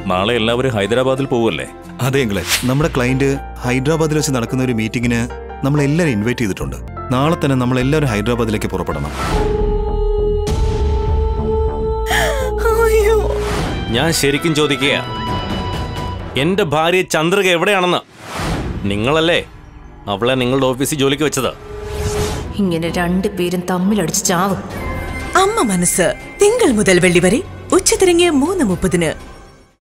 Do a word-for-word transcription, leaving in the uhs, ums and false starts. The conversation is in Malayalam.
നാളെ എല്ലാവരും ഹൈദരാബാദിൽ പോവല്ലേ? അതെ അങ്കിളെ, നമ്മുടെ ക്ലയന്റ് ഹൈദരാബാദിൽ വെച്ച് നടക്കുന്ന ഒരു മീറ്റിംഗിന് നമ്മളെല്ലാവരും ഇൻവൈറ്റ് ചെയ്തിട്ടുണ്ട്. നാളെ തന്നെ നമ്മളെല്ലാവരും ഹൈദരാബാദിലേക്ക് പുറപ്പെടണം. ഞാൻ ശരിക്കും ചോദിക്കുക, എന്റെ ഭാര്യ ചന്ദ്രിക എവിടെയാണെന്ന്? നിങ്ങളല്ലേ അവളെ നിങ്ങളുടെ ഓഫീസിൽ ജോലിക്ക് വെച്ചത്? ഇങ്ങനെ രണ്ടുപേരും തമ്മിലടിച്ച് ചാവും. അമ്മ മനസ്സ് തിങ്കൾ മുതൽ വെള്ളി വരെ ഉച്ചതിരിഞ്ഞ് മൂന്ന് മുപ്പതിന്